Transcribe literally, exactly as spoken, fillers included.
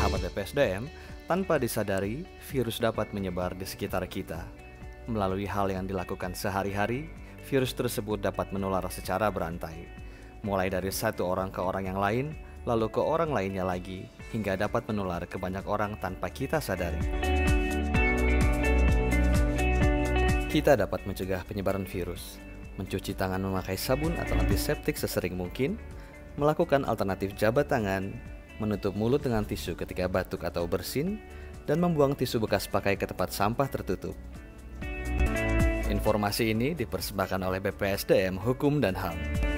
Sahabat B P S D M, tanpa disadari, virus dapat menyebar di sekitar kita. Melalui hal yang dilakukan sehari-hari, virus tersebut dapat menular secara berantai. Mulai dari satu orang ke orang yang lain, lalu ke orang lainnya lagi, hingga dapat menular ke banyak orang tanpa kita sadari. Kita dapat mencegah penyebaran virus, mencuci tangan memakai sabun atau antiseptik sesering mungkin, melakukan alternatif jabat tangan, menutup mulut dengan tisu ketika batuk atau bersin, dan membuang tisu bekas pakai ke tempat sampah tertutup. Informasi ini dipersembahkan oleh B P S D M Hukum dan H A M.